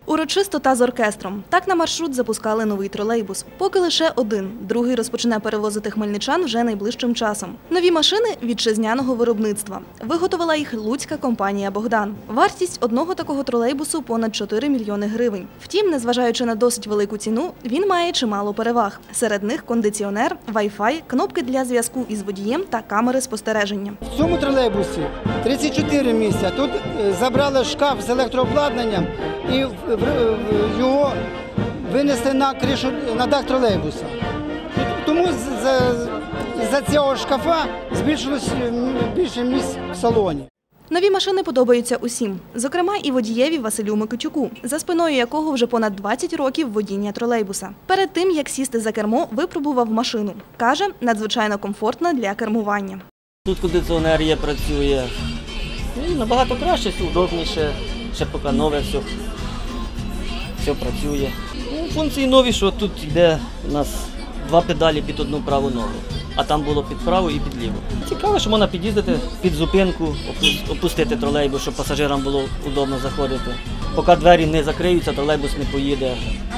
Урочисто та з оркестром. Так на маршрут запускали новий тролейбус. Поки лише один. Другий розпочне перевозити хмельничан вже найближчим часом. Нові машини – вітчизняного виробництва. Виготовила їх луцька компанія «Богдан». Вартість одного такого тролейбусу – понад 4 мільйони гривень. Втім, незважаючи на досить велику ціну, він має чимало переваг. Серед них кондиціонер, вай-фай, кнопки для зв'язку із водієм та камери спостереження. В цьому тролейбусі 34 місця. Тут забрали шкаф з електрообладнанням і його винесли на кришу, на дах тролейбуса. Тому за цього шкафа збільшилось більше місць в салоні. Нові машини подобаються усім. Зокрема, і водієві Василю Микитюку, за спиною якого вже понад 20 років водіння тролейбуса. Перед тим, як сісти за кермо, випробував машину. Каже, надзвичайно комфортна для кермування. Тут кондиціонер є, працює. Набагато краще, удобніше, ще поки нове все працює. Функції нові, що тут йде у нас 2 педалі під одну праву ногу, а там було під праву і під ліву. Цікаво, що можна під'їздити під зупинку, опустити тролейбус, щоб пасажирам було удобно заходити. Поки двері не закриються, тролейбус не поїде.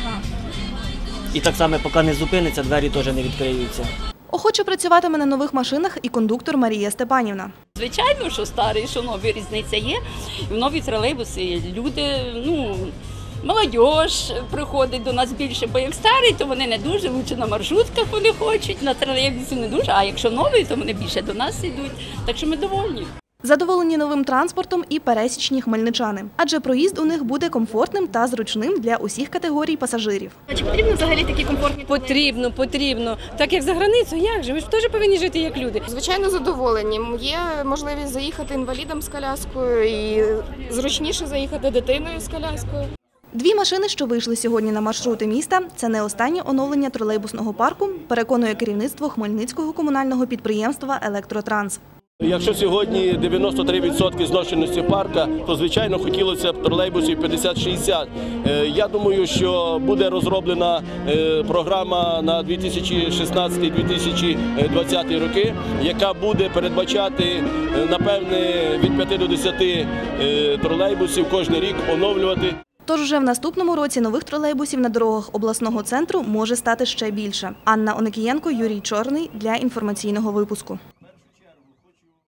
І так само, поки не зупиниться, двері теж не відкриються. Охоче працюватиме на нових машинах і кондуктор Марія Степанівна. Звичайно, що старий, що новий, різниця є. В нові тролейбуси люди, молодь приходить до нас більше, бо як старий, то вони не дуже, лучше на маршрутках вони хочуть, на тролейбусі не дуже, а якщо новий, то вони більше до нас йдуть, так що ми довольні. Задоволені новим транспортом і пересічні хмельничани, адже проїзд у них буде комфортним та зручним для усіх категорій пасажирів. Чи потрібно взагалі такі комфортні? Потрібно. Так як за границю, як же? Ми ж теж повинні жити як люди. Звичайно, задоволені. Є можливість заїхати інвалідом з коляскою і зручніше заїхати дитиною з коляскою. 2 машини, що вийшли сьогодні на маршрути міста – це не останнє оновлення тролейбусного парку, переконує керівництво Хмельницького комунального підприємства «Електротранс». Якщо сьогодні 93% зношеності парка, то, звичайно, хотілося б тролейбусів 50-60. Я думаю, що буде розроблена програма на 2016-2020 роки, яка буде передбачати, напевне, від 5 до 10 тролейбусів кожен рік оновлювати. Тож вже в наступному році нових тролейбусів на дорогах обласного центру може стати ще більше. Анна Оникієнко, Юрій Чорний для інформаційного випуску.